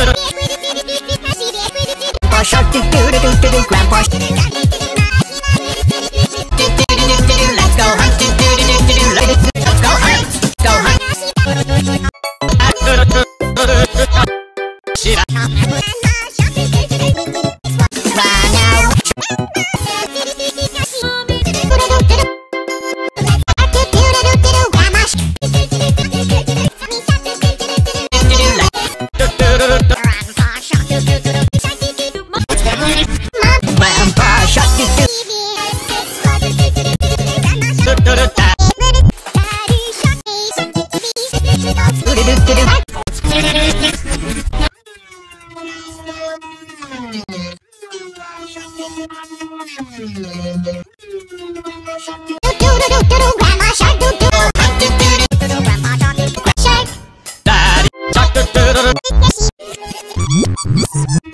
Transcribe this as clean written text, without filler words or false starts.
Shark do do do do do grandpa. Do do do do do do. Let's go hunt. Do do do do do. Let's go hunt. Go hunt. Right now. Grandpa Shark do do. Grandma Shark do do. Grandma Shark do do. Daddy Shark do do.